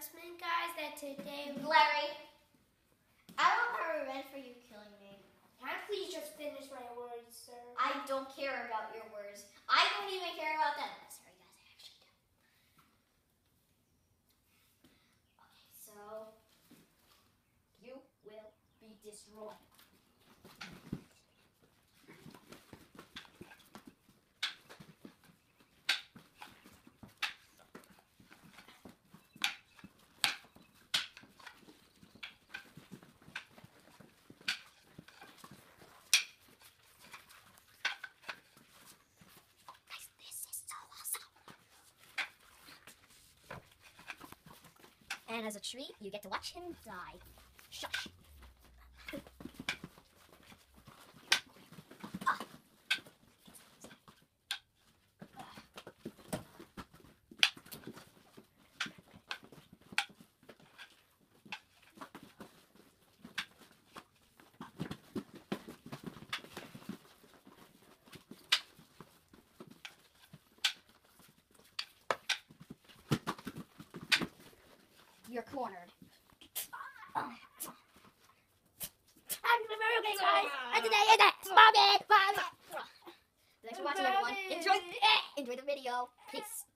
announcement, guys, that today... Larry, I want my revenge for you killing me. Can I please just finish my words, sir? I don't care about your words. I don't even care about them. Sorry, guys, I actually do. Okay, so you will be destroyed. And as a treat, you get to watch him die. Shush. You're cornered. Okay, guys. And today is it. Mommy. Thanks for watching, everyone. Enjoy the video. Peace.